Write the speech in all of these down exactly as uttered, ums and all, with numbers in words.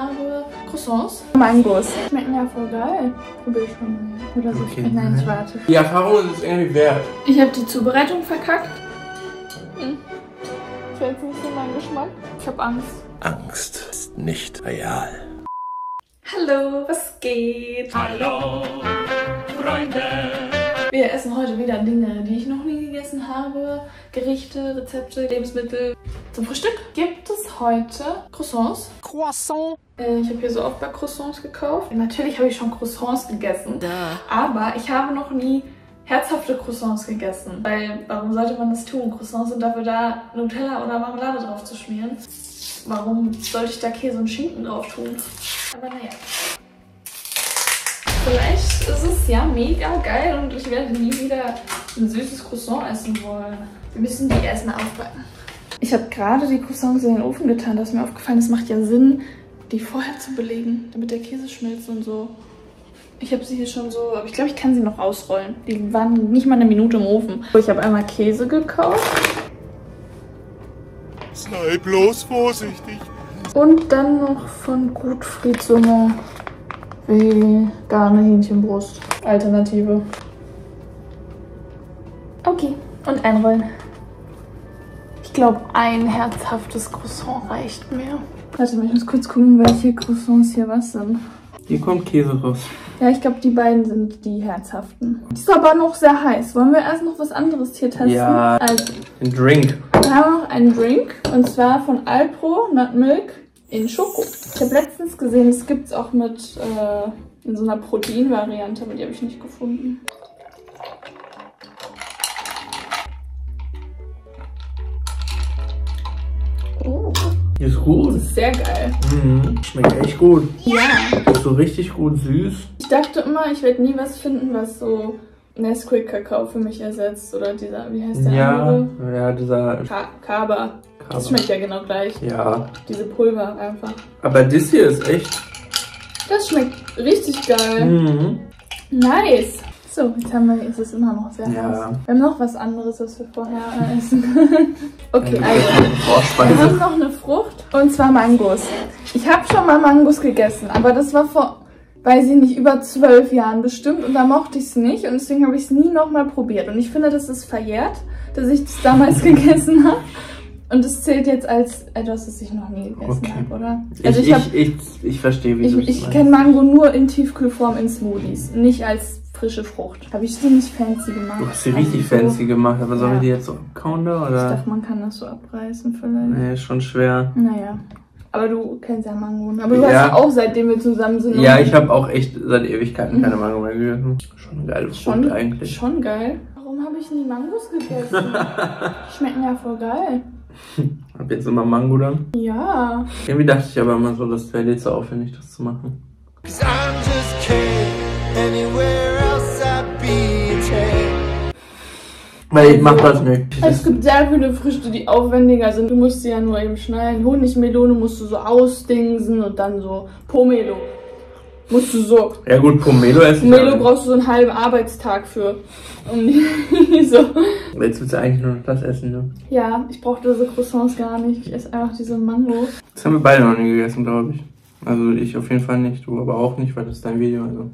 habe Croissants. Mangos. Schmecken ja voll geil. Probier schon mal. Oder so. Okay. Nein, ich warte. Die Erfahrung ist es irgendwie wert. Ich habe die Zubereitung verkackt. Hm. Das wäre jetzt nicht so mein Geschmack. Ich habe Angst. Angst ist nicht real. Hallo, was geht? Hallo, Freunde. Wir essen heute wieder Dinge, die ich noch nie gegessen habe. Gerichte, Rezepte, Lebensmittel. Zum Frühstück gibt es heute Croissants. Croissant. Äh, ich habe hier so oft bei Croissants gekauft. Natürlich habe ich schon Croissants gegessen. Da. Aber ich habe noch nie herzhafte Croissants gegessen. Weil, warum sollte man das tun? Croissants sind dafür da, Nutella oder Marmelade drauf zu schmieren. Warum sollte ich da Käse und Schinken drauf tun? Aber naja. Vielleicht ist es ja mega geil und ich werde nie wieder ein süßes Croissant essen wollen. Wir müssen die erstmal aufbacken. Ich habe gerade die Croissants in den Ofen getan. Da ist mir aufgefallen, es macht ja Sinn, die vorher zu belegen, damit der Käse schmilzt und so. Ich habe sie hier schon so, aber ich glaube, ich kann sie noch ausrollen. Die waren nicht mal eine Minute im Ofen. Ich habe einmal Käse gekauft. Sei bloß vorsichtig. Und dann noch von Gutfried so eine vegane Hähnchenbrust. Alternative. Okay, und einrollen. Ich glaube, ein herzhaftes Croissant reicht mir. Warte mal, ich muss kurz gucken, welche Croissants hier was sind. Hier kommt Käse raus. Ja, ich glaube, die beiden sind die herzhaften. Die ist aber noch sehr heiß. Wollen wir erst noch was anderes hier testen? Ja, also, ein Drink. wir haben noch einen Drink. Und zwar von Alpro Nut Milk in Schoko. Ich habe letztens gesehen, es gibt es auch mit äh, in so einer Proteinvariante, aber die habe ich nicht gefunden. Oh, Die ist gut. das ist sehr geil. Mhm. Schmeckt echt gut. Ja. Ist so richtig gut süß. Ich dachte immer, ich werde nie was finden, was so Nesquik-Kakao für mich ersetzt. Oder dieser, wie heißt der Ja, andere? ja, dieser Ka Kaba. Das Kaba. schmeckt ja genau gleich. Ja. Diese Pulver einfach. Aber das hier ist echt. Das schmeckt richtig geil. Mhm. Nice. So, jetzt haben wir, ist es immer noch sehr Ja. heiß. Wir haben noch was anderes, was wir vorher äh, essen können. Okay, also. Wir Vorspeise. haben noch eine Frucht. Und zwar Mangos. Ich habe schon mal Mangos gegessen, aber das war vor, weiß ich nicht, über zwölf Jahren bestimmt. Und da mochte ich es nicht. Und deswegen habe ich es nie nochmal probiert. Und ich finde, das ist verjährt, dass ich das damals gegessen habe. Und es zählt jetzt als etwas, das ich noch nie gegessen Okay. habe, oder? Ich, Also ich, ich, hab, ich, ich verstehe, wie ich, du es ich meinst. kenne Mango nur in Tiefkühlform in Smoothies, nicht als frische Frucht. Habe ich ziemlich fancy gemacht. Du hast sie richtig Also so- fancy gemacht, aber soll Ja. ich die jetzt so abkauen da, Ich oder? dachte, man kann das so abreißen vielleicht. Nee, ist schon schwer. Naja. Aber du kennst ja Mango. ne? Aber du hast Ja. ja auch, seitdem wir zusammen sind. Ja, und- ich habe auch echt seit Ewigkeiten keine Mango mehr gegessen. Schon eine geile Frucht schon, eigentlich. schon geil. Warum habe ich nie Mangos gegessen? Schmecken ja voll geil. Hab jetzt immer Mango dann. Ja. Irgendwie dachte ich aber immer so, das wäre jetzt so aufwendig, das zu machen. 'Cause I'm just king. Anywhere else I'd be tame. Weil ich mach das nicht. Es gibt sehr viele Früchte, die aufwendiger sind. Du musst sie ja nur eben schneiden. Honigmelone musst du so ausdingsen und dann so Pomelo. Musst du so. Ja gut, Pomelo essen. Pomelo brauchst du so einen halben Arbeitstag für. Um die so. Jetzt willst du eigentlich nur noch das essen, ne? Ja, ich brauche diese Croissants gar nicht. Ich esse einfach diese Mango. Das haben wir beide noch nie gegessen, glaube ich. Also ich auf jeden Fall nicht, du aber auch nicht, weil das ist dein Video. Also.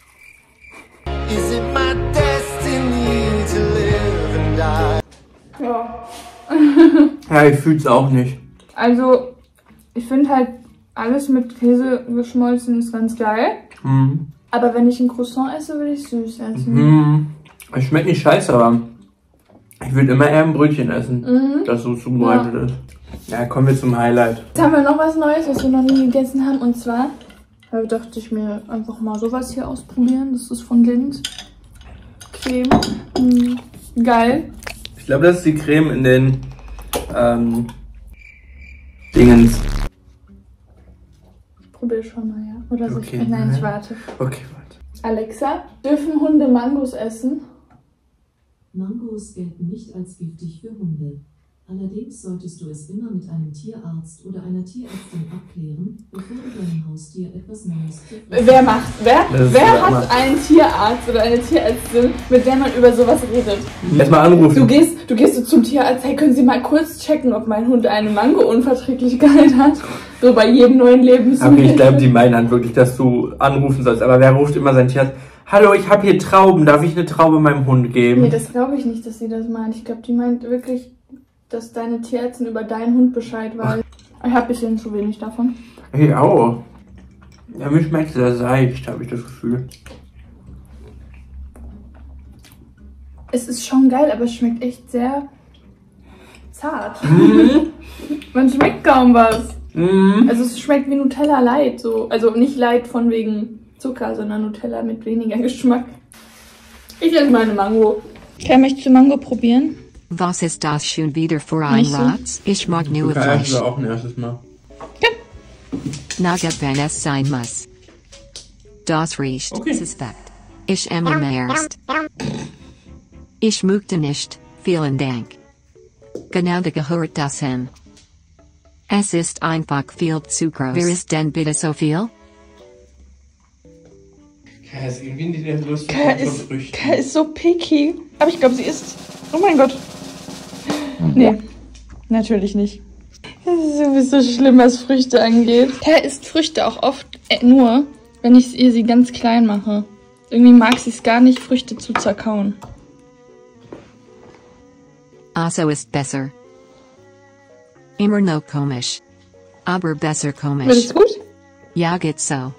Is it my destiny to live and die? Ja. Ja, ich fühl's auch nicht. Also, ich finde halt, alles mit Käse geschmolzen ist ganz geil. Mhm. Aber wenn ich ein Croissant esse, will ich süß essen. Mhm. Es schmeckt nicht scheiße, aber ich würde immer eher ein Brötchen essen, Mhm. das so zubereitet ist. Ja, kommen wir zum Highlight. Jetzt haben wir noch was Neues, was wir noch nie gegessen haben. Und zwar da dachte ich mir einfach mal sowas hier ausprobieren. Das ist von Lindt. Creme. Mhm. Geil. Ich glaube, das ist die Creme in den ähm, Dingens. Probier schon mal, ja. Oder so. Okay. Nein, ich warte. Okay, warte. Alexa, dürfen Hunde Mangos essen? Mangos gelten nicht als giftig für Hunde. Allerdings solltest du es immer mit einem Tierarzt oder einer Tierärztin abklären, bevor du deinem Haustier etwas Neues zu Wer macht? Wer, Das wer ist hat macht. einen Tierarzt oder eine Tierärztin, mit der man über sowas redet? Erstmal anrufen. Du gehst, du gehst so zum Tierarzt, hey, können Sie mal kurz checken, ob mein Hund eine Mango-Unverträglichkeit hat? So bei jedem neuen Lebensmittel. Okay, ich glaube, die meinen dann wirklich, dass du anrufen sollst. Aber wer ruft immer seinen Tierarzt? Hallo, ich habe hier Trauben. Darf ich eine Traube meinem Hund geben? Nee, das glaube ich nicht, dass sie das meint. Ich glaube, die meint wirklich, dass deine Tierärztin über deinen Hund Bescheid weiß. Ich habe ein bisschen zu wenig davon. Hey, auch. Ja, mir schmeckt sehr seicht, habe ich das Gefühl. Es ist schon geil, aber es schmeckt echt sehr zart. Mhm. Man schmeckt kaum was. Mhm. Also es schmeckt wie Nutella Light, so. Also nicht Light von wegen Zucker, sondern Nutella mit weniger Geschmack. Ich esse meine Mango. Okay, möchtest du Mango probieren? Was ist das schon wieder für ein Nicht so. Ratz? Ich mag nur Fleisch. auch ein erstes Mal. Nugget, wenn es sein muss. Das riecht Okay. suspekt. Ich esse erst. Ich möchte nicht, vielen Dank. Genau da gehört das hin. Es ist einfach viel zu groß. Wer ist denn bitte so viel? Kaya ist irgendwie nicht der Lust Kaya ist, Kaya ist so picky. Aber ich glaube, sie isst. Oh mein Gott. Nee, natürlich nicht. Das ist sowieso schlimm, was Früchte angeht. Kaya isst Früchte auch oft äh, nur, wenn ich ihr sie ganz klein mache. Irgendwie mag sie es gar nicht, Früchte zu zerkauen. Also ist besser. Immer noch komisch. Aber besser Wird komisch. es gut? Ja, geht so.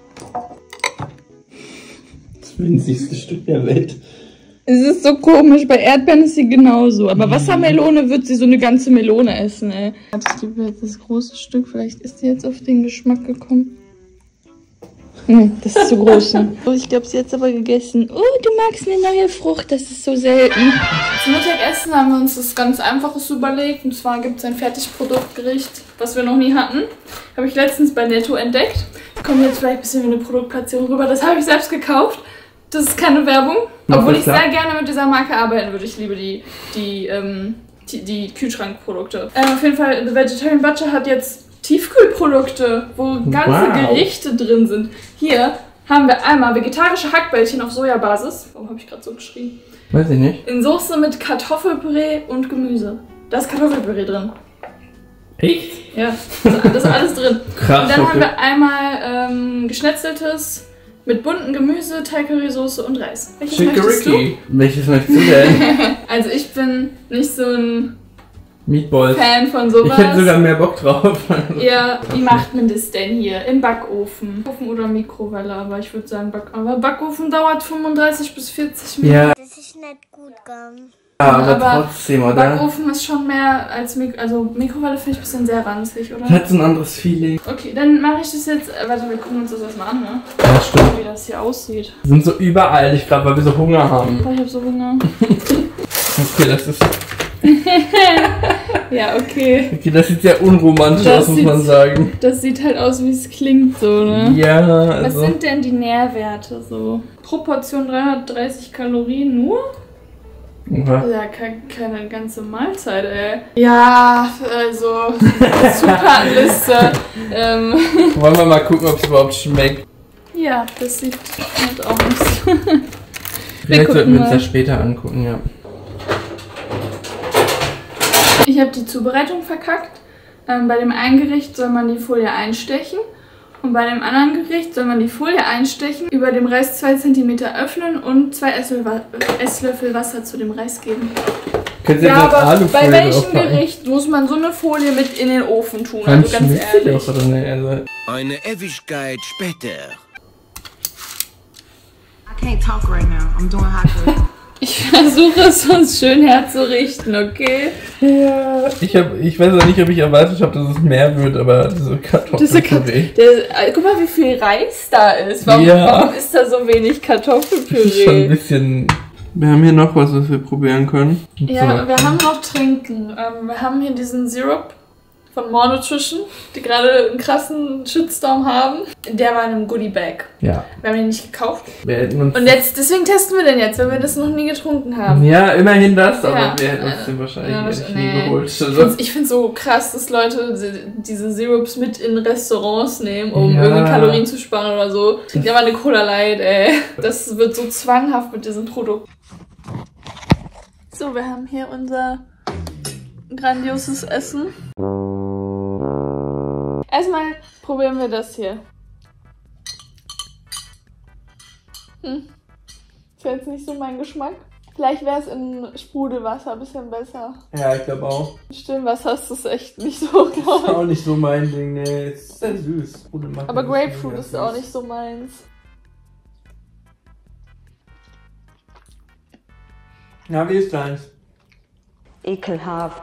Das winzigste Stück der Welt. Es ist so komisch, bei Erdbeeren ist sie genauso. Aber Wassermelone wird sie so eine ganze Melone essen, ey. Ich gebe jetzt das große Stück, vielleicht ist sie jetzt auf den Geschmack gekommen. Hm, das ist zu groß. Ne? Oh, ich glaube, sie hat es aber gegessen. Oh, du magst eine neue Frucht, das ist so selten. Zum Mittagessen haben wir uns was ganz Einfaches überlegt. Und zwar gibt es ein Fertigproduktgericht, was wir noch nie hatten. Habe ich letztens bei Netto entdeckt. Kommt jetzt vielleicht ein bisschen wie eine Produktplatzierung rüber. Das habe ich selbst gekauft. Das ist keine Werbung. Obwohl ich sehr gerne mit dieser Marke arbeiten würde. Ich liebe die, die, ähm, die, die Kühlschrankprodukte. Ähm, auf jeden Fall, The Vegetarian Butcher hat jetzt Tiefkühlprodukte, wo ganze Wow. Gerichte drin sind. Hier haben wir einmal vegetarische Hackbällchen auf Sojabasis. Warum habe ich gerade so geschrien? Weiß ich nicht. In Soße mit Kartoffelpüree und Gemüse. Da ist Kartoffelpüree drin. Echt? Ja, das ist alles drin. Krass, Und dann okay. haben wir einmal ähm, geschnetzeltes mit bunten Gemüse, Thai-Curry-Soße und Reis. Welches möchtest du? Chicoriki. Welches möchtest du denn? Also ich bin nicht so ein Meatballs. Fan von sowas. Ich hätte sogar mehr Bock drauf. Ja, wie macht man das denn hier? Im Backofen? Ofen oder Mikrowelle, aber ich würde sagen Back aber Backofen dauert fünfunddreißig bis vierzig Minuten. Ja, Das ist nicht gut gegangen. aber, aber trotzdem, oder? Backofen ist schon mehr als Mik also Mikrowelle finde ich ein bisschen sehr ranzig, oder? Hat so ein anderes Feeling. Okay, dann mache ich das jetzt. Äh, warte, wir gucken uns das erstmal an, ne? Ja, stimmt. Wie das hier aussieht. Wir sind so überall, ich glaube, weil wir so Hunger haben. Oh, ich hab so Hunger. Okay, das ist. Ja, okay. Okay, das sieht sehr unromantisch Das aus, muss sieht- man sagen. Das sieht halt aus, wie es klingt, so, ne? Ja, Was also. sind denn die Nährwerte so? Pro Portion dreihundertdreißig Kalorien nur? Oha. Ja, ke keine ganze Mahlzeit, ey. Ja, also, Zutatenliste. ähm, Wollen wir mal gucken, ob es überhaupt schmeckt. ja, das sieht halt auch nicht so. Vielleicht gucken sollten wir uns mal. das später angucken, ja. Ich habe die Zubereitung verkackt. Ähm, bei dem einen Gericht soll man die Folie einstechen. Und bei dem anderen Gericht soll man die Folie einstechen, über dem Reis zwei Zentimeter öffnen und zwei Esslöffel, Esslöffel Wasser zu dem Reis geben. Könnt ihr Ja, jetzt aber Alufolie bei welchem draufpacken? Gericht muss man so eine Folie mit in den Ofen tun? Dann Also ganz schmeckt sie ehrlich. doch, oder nicht? Also, Eine Ewigkeit später. I can't talk right now. I'm doing hot girl. Ich versuche es uns schön herzurichten, okay? ja, ich, hab, ich weiß auch nicht, ob ich erwartet habe, dass es mehr wird, aber diese Diese Kat Kartoffelpüree. der, guck mal, wie viel Reis da ist. Warum, Ja. warum ist da so wenig Das ist schon ein Kartoffelpüree? bisschen... Wir haben hier noch was, was wir probieren können. Und Ja, so. wir haben noch Trinken. Ähm, wir haben hier diesen Sirup von More Nutrition, die gerade einen krassen Shitstorm haben. Der war in einem Goodie-Bag. Ja. Wir haben den nicht gekauft. Wir hätten uns Und jetzt, deswegen testen wir den jetzt, weil wir das noch nie getrunken haben. ja, immerhin das, aber Ja. wir hätten uns den wahrscheinlich Ja, nicht nee. nie geholt. Ich Also, find's- Ich finde es so krass, dass Leute diese Syrups mit in Restaurants nehmen, um Ja. irgendwie Kalorien zu sparen oder so. Trinkt ja mal eine Cola Light, ey. Das wird so zwanghaft mit diesem Produkt. So, wir haben hier unser grandioses Essen. Erstmal probieren wir das hier. Hm. Ist jetzt nicht so mein Geschmack. Vielleicht wäre es in Sprudelwasser ein bisschen besser. ja, ich glaube auch. Stillwasser ist das echt nicht so, Ist glaube ich. auch nicht so mein Ding, ne. Es ist sehr süß. Sprudel macht Aber mir Grapefruit mega ist auch süß. nicht so meins. Ja, wie ist deins? Ekelhaft.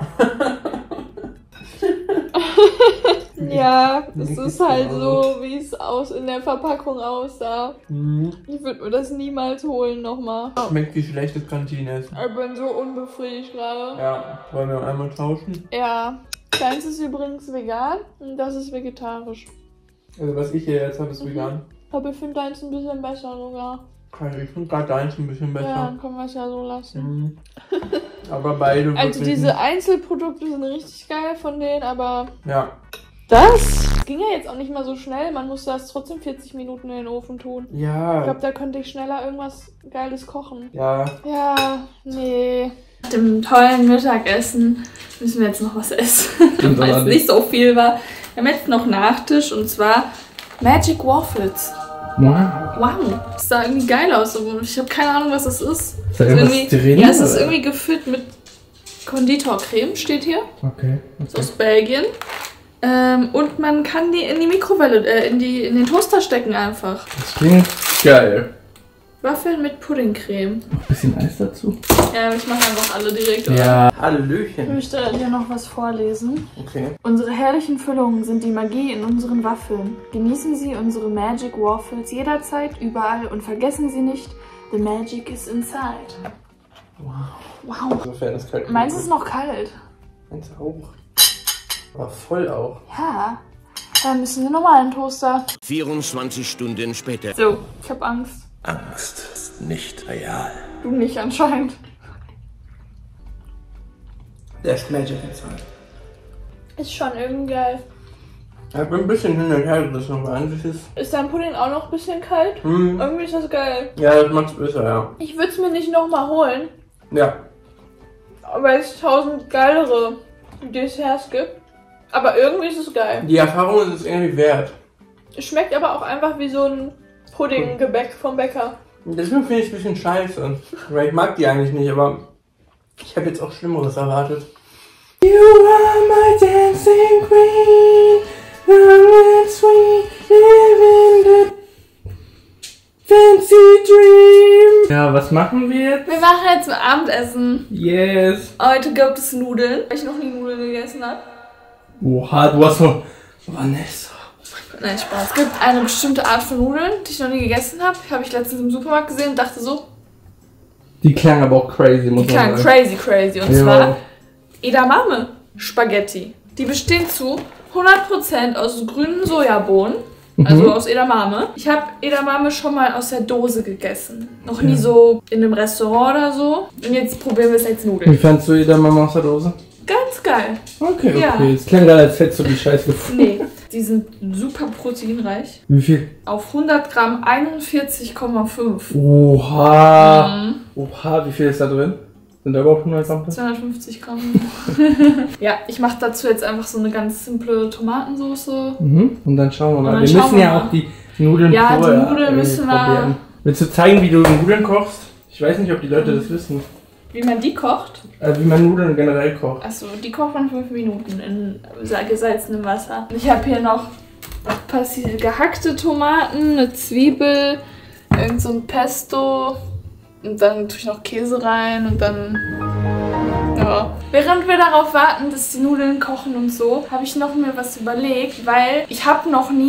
Ja, es Nicht ist halt genauso. so, wie es aus in der Verpackung aussah. Mhm. Ich würde mir das niemals holen nochmal. Schmeckt wie schlechtes Kantine-Essen. Ich bin so unbefriedigt gerade. Ja, wollen wir einmal tauschen? Ja. Deins ist übrigens vegan und das ist vegetarisch. Also was ich hier jetzt habe, ist Mhm. vegan. Aber ich finde deins ein bisschen besser sogar. Also ich finde gerade deins ein bisschen Ja, besser. dann können wir es ja so lassen. Mhm. Aber beide Also wirklich diese Einzelprodukte sind richtig geil von denen, aber nicht. Ja. das ging ja jetzt auch nicht mal so schnell. Man musste das trotzdem vierzig Minuten in den Ofen tun. Ich Ja. glaube, da könnte ich schneller irgendwas Geiles kochen. Ja. Ja, nee. Nach dem tollen Mittagessen müssen wir jetzt noch was essen, Stimmt weil es allerdings. nicht so viel war. Wir haben jetzt noch Nachtisch und zwar Magic Waffles. Wow. Wow, das sah irgendwie geil aus. aber Ich habe keine Ahnung, was das ist. Ist da Es ist irgendwas irgendwie- drin, Ja, es ist oder? irgendwie gefüllt mit Konditorcreme, steht hier. Okay. Ist aus Belgien. Ähm, und man kann die in die Mikrowelle, äh, in, die, in den Toaster stecken einfach. Das klingt geil. Waffeln mit Puddingcreme. Noch ein bisschen Eis dazu. Ja, ich mache einfach alle direkt. oder? Ja. Ich Hallöchen. möchte dir noch was vorlesen. Okay. Unsere herrlichen Füllungen sind die Magie in unseren Waffeln. Genießen Sie unsere Magic Waffles jederzeit, überall und vergessen Sie nicht, the magic is inside. Wow. Wow. Insofern ist kalt. Meins ist noch kalt. Meins auch. Aber voll auch. Ja. Dann müssen wir nochmal einen Toaster. vierundzwanzig Stunden später. So, ich habe Angst. Angst ist nicht real. Du nicht anscheinend. Der ist Magic inside. Ist schon irgendwie geil. Ich bin ein bisschen hin und her gerissen, aber an sich ist. Ist dein Pudding auch noch ein bisschen kalt? Hm. Irgendwie ist das geil. Ja, das macht's besser, ja. Ich würde es mir nicht nochmal holen, Ja. weil es tausend geilere Desserts gibt. Aber irgendwie ist es geil. Die Erfahrung ist es irgendwie wert. Es schmeckt aber auch einfach wie so ein Puddinggebäck vom Bäcker. Deswegen finde ich es ein bisschen scheiße. Weil ich mag die eigentlich nicht, aber ich habe jetzt auch Schlimmeres erwartet. You are my dancing queen, young and sweet, living the fancy dream. Ja, was machen wir jetzt? Wir machen jetzt ein Abendessen. Yes. Heute gibt es Nudeln, weil ich noch nie Nudeln gegessen habe. Oha, du hast so... Vanessa. Nein, Spaß. Es gibt eine bestimmte Art von Nudeln, die ich noch nie gegessen habe. Habe ich letztens im Supermarkt gesehen und dachte so, Die klang aber auch crazy, muss die man klang sagen. crazy crazy. Und Ja. zwar Edamame Spaghetti. Die bestehen zu hundert Prozent aus grünen Sojabohnen. Also Mhm. aus Edamame. Ich habe Edamame schon mal aus der Dose gegessen. Noch nie so in einem Restaurant oder so. Und jetzt probieren wir es als Wie Nudeln. fandst du Edamame aus der Dose? Ganz geil. Okay, okay. Ja. Es klang gerade, als hättest du die Scheiße gefunden. Nee, die sind super proteinreich. Wie viel? Auf hundert Gramm einundvierzig Komma fünf. Oha. Mhm. Oha, wie viel ist da drin? Sind da überhaupt hundert Gramm? zweihundertfünfzig Gramm. Ja, ich mache dazu jetzt einfach so eine ganz simple Tomatensoße. Mhm. Und dann schauen wir mal. dann Wir schauen müssen wir ja mal. auch die Nudeln Ja, die vorher Nudeln irgendwie müssen wir- probieren. Willst du zeigen, wie du Nudeln kochst? Ich weiß nicht, ob die Leute das wissen. Wie man die kocht. Also wie man Nudeln generell kocht. Achso, die kocht man fünf Minuten in gesalzenem Wasser. Ich habe hier noch ein paar gehackte Tomaten, eine Zwiebel, irgend so ein Pesto und dann tue ich noch Käse rein und dann... Ja. Während wir darauf warten, dass die Nudeln kochen und so, habe ich noch mir was überlegt, weil ich habe noch nie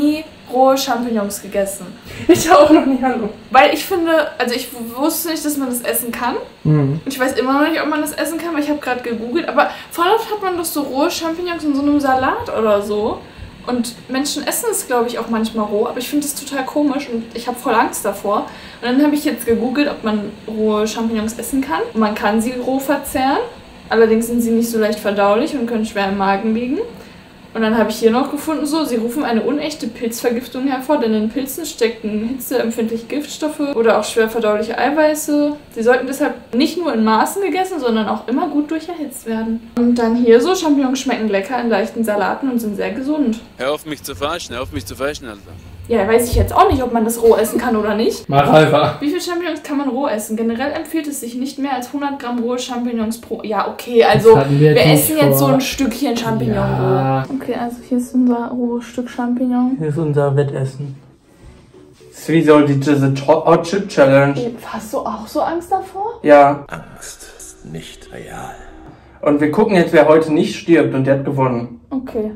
rohe Champignons gegessen. Ich auch noch nicht, hallo. Weil ich finde, also ich wusste nicht, dass man das essen kann. Mhm. Ich weiß immer noch nicht, ob man das essen kann, weil ich habe gerade gegoogelt. Aber voll oft hat man doch so rohe Champignons in so einem Salat oder so. Und Menschen essen es, glaube ich, auch manchmal roh. Aber ich finde das total komisch und ich habe voll Angst davor. Und dann habe ich jetzt gegoogelt, ob man rohe Champignons essen kann. Und man kann sie roh verzehren. Allerdings sind sie nicht so leicht verdaulich und können schwer im Magen liegen. Und dann habe ich hier noch gefunden, so, sie rufen eine unechte Pilzvergiftung hervor, denn in Pilzen stecken hitzeempfindliche Giftstoffe oder auch schwer verdauliche Eiweiße. Sie sollten deshalb nicht nur in Maßen gegessen, sondern auch immer gut durch erhitzt werden. Und dann hier so, Champignons schmecken lecker in leichten Salaten und sind sehr gesund. Hör auf mich zu verarschen, hör auf mich zu verarschen, Alter. Ja, weiß ich jetzt auch nicht, ob man das roh essen kann oder nicht. Mach einfach. Wie viele Champignons kann man roh essen? Generell empfiehlt es sich nicht mehr als hundert Gramm rohe Champignons pro... Ja, okay, also wir, wir essen jetzt so ein Stückchen Champignon ja. roh. Okay, also hier ist unser rohes Stück Champignon. Hier ist unser Wettessen. Das ist wie so die, diese Hot Chip Challenge. Hast du auch so Angst davor? Ja. Angst ist nicht real. Und wir gucken jetzt, wer heute nicht stirbt und der hat gewonnen. Okay.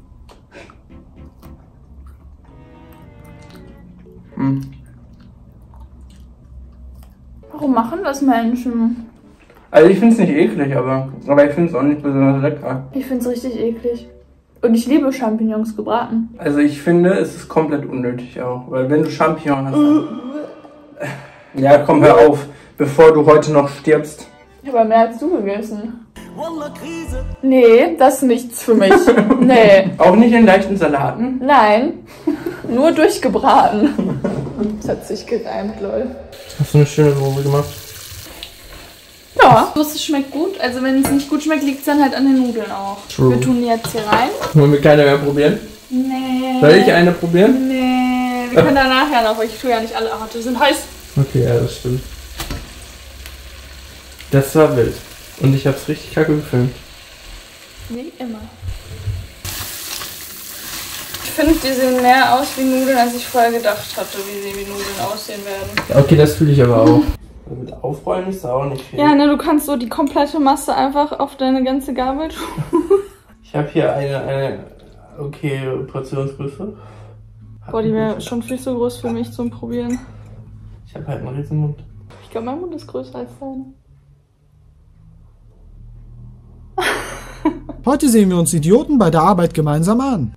Hm. Warum machen das Menschen? Also ich finde es nicht eklig, aber, aber ich finde es auch nicht besonders lecker. Ich finde es richtig eklig. Und ich liebe Champignons gebraten. Also ich finde, es ist komplett unnötig auch. Weil wenn du Champignons hast... Dann ja, komm, hör auf, bevor du heute noch stirbst. Ich habe mehr als du gegessen. Nee, das ist nichts für mich. Nee. Auch nicht in leichten Salaten? Nein. Nur durchgebraten. Das hat sich gereimt, lol. Hast du eine schöne Probe gemacht? Ja. Es schmeckt gut. Also wenn es nicht gut schmeckt, liegt es dann halt an den Nudeln auch. True. Wir tun die jetzt hier rein. Wollen wir keine mehr probieren? Nee. Soll ich eine probieren? Nee. Wir können danach ja noch, weil ich tue ja nicht alle. Ach, die sind heiß. Okay, ja, das stimmt. Das war wild. Und ich hab's richtig kacke gefilmt. Wie immer. Ich finde, die sehen mehr aus wie Nudeln, als ich vorher gedacht hatte, wie sie wie Nudeln aussehen werden. Okay, das fühle ich aber auch. Mit Aufrollen ist da auch nicht viel. Ja, ne, du kannst so die komplette Masse einfach auf deine ganze Gabel tun. Ich habe hier eine, eine okay Portionsgröße. Boah, die wäre schon viel zu groß für mich zum Probieren. Ich habe halt einen riesen Mund. Ich glaube, mein Mund ist größer als deine. Heute sehen wir uns Idioten bei der Arbeit gemeinsam an.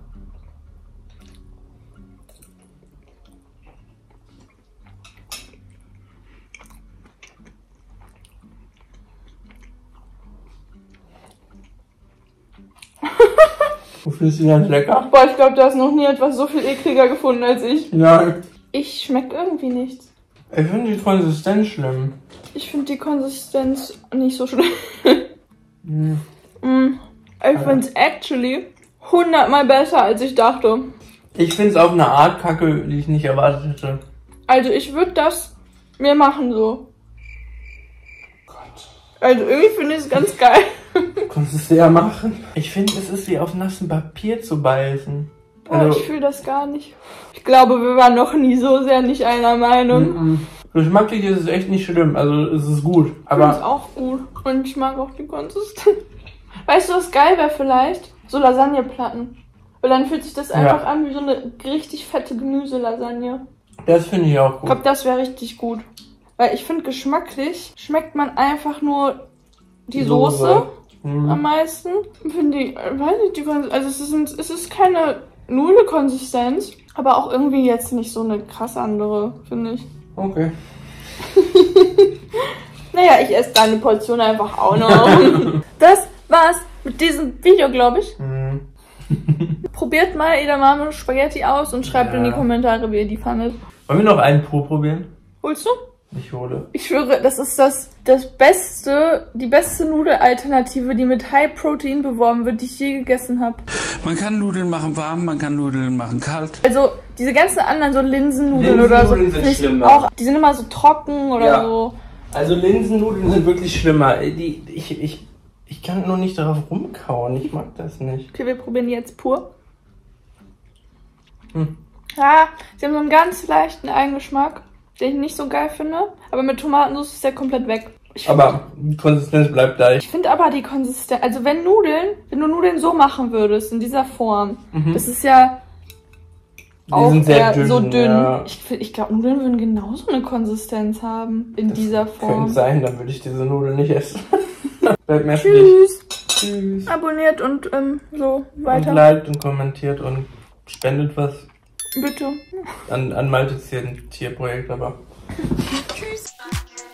Du findest die ganz lecker? Boah, ich glaube, du hast noch nie etwas so viel ekliger gefunden als ich. Ja. Ich schmecke irgendwie nichts. Ich finde die Konsistenz schlimm. Ich finde die Konsistenz nicht so schlimm. Hm. Mm. Ich finde es actually hundertmal besser, als ich dachte. Ich finde es auf eine Art kacke, die ich nicht erwartet hätte. Also ich würde das mir machen so. Gott. Also irgendwie finde ich es ganz geil. Kannst du es ja machen? Ich finde, es ist wie auf nassem Papier zu beißen. Boah, also, ich fühle das gar nicht. Ich glaube, wir waren noch nie so sehr nicht einer Meinung. Geschmacklich ist es echt nicht schlimm, also es ist gut. Aber ich finde es auch gut. Und ich mag auch die Konsistenz. Weißt du, was geil wäre vielleicht? So Lasagneplatten. Weil dann fühlt sich das einfach ja. an wie so eine richtig fette Gemüselasagne. Das finde ich auch gut. Ich glaube, das wäre richtig gut. Weil ich finde, geschmacklich schmeckt man einfach nur die, die Soße, Soße. Mhm. am meisten. Finde ich, weiß nicht, die Konsistenz. Also es ist, es ist keine Nudelkonsistenz, aber auch irgendwie jetzt nicht so eine krass andere, finde ich. Okay. Naja, ich esse deine Portion einfach auch noch. Das war's mit diesem Video, glaube ich. Mhm. Probiert mal Edamame Spaghetti aus und schreibt ja. in die Kommentare, wie ihr die fandet. Wollen wir noch einen Pro probieren? Holst du? Ich hole. Ich schwöre, das ist das, das beste, die beste Nudelalternative, die mit High Protein beworben wird, die ich je gegessen habe. Man kann Nudeln machen warm, man kann Nudeln machen kalt. Also diese ganzen anderen, so Linsennudeln, Linsennudeln oder so, sind schlimmer. Auch, die sind immer so trocken oder ja. so. Also Linsennudeln sind wirklich schlimmer. Die, ich, ich, ich kann nur nicht darauf rumkauen. Ich mag das nicht. Okay, wir probieren die jetzt pur. Hm. Ja, sie haben so einen ganz leichten Eigengeschmack, den ich nicht so geil finde. Aber mit Tomatensauce ist der komplett weg. Ich aber die Konsistenz bleibt da. Ich finde aber die Konsistenz, also wenn Nudeln, wenn du Nudeln so machen würdest, in dieser Form, mhm. das ist ja Die auch sind sehr eher dünn, so dünn. ja. Ich, ich glaube, Nudeln würden genauso eine Konsistenz haben in das dieser Form. Könnte sein, dann würde ich diese Nudeln nicht essen. Bleibt mir Tschüss. Tschüss. Abonniert und ähm, so weiter. Und liked und kommentiert und spendet was. Bitte. An, an Maltes Tierprojekt, aber. Tschüss.